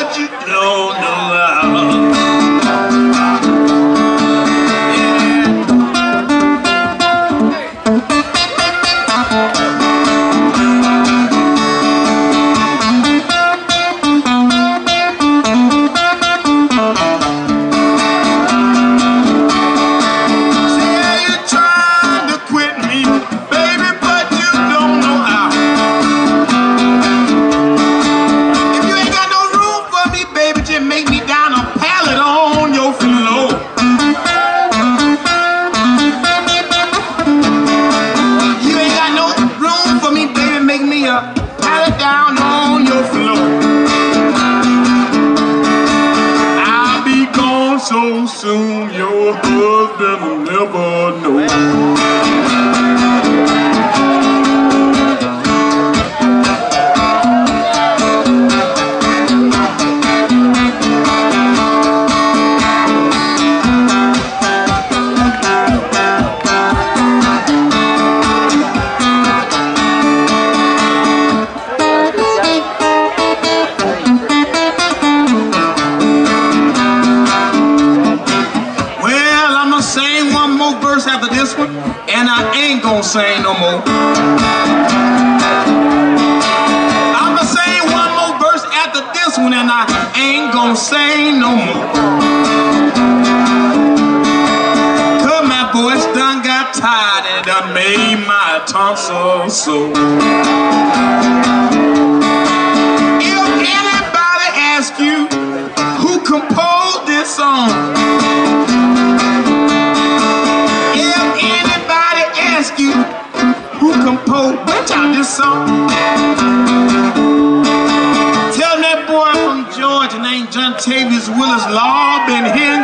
but you don't know how. So soon your husband will never know. Sing one more verse after this one, and I ain't gonna sing no more. I'ma sing one more verse after this one, and I ain't gonna sing no more. Cause my voice done got tired and done made my tonsils sore. If anybody asks you who composed this song, you who composed this song, tell that boy from Georgia named John Tavius Willis Law been here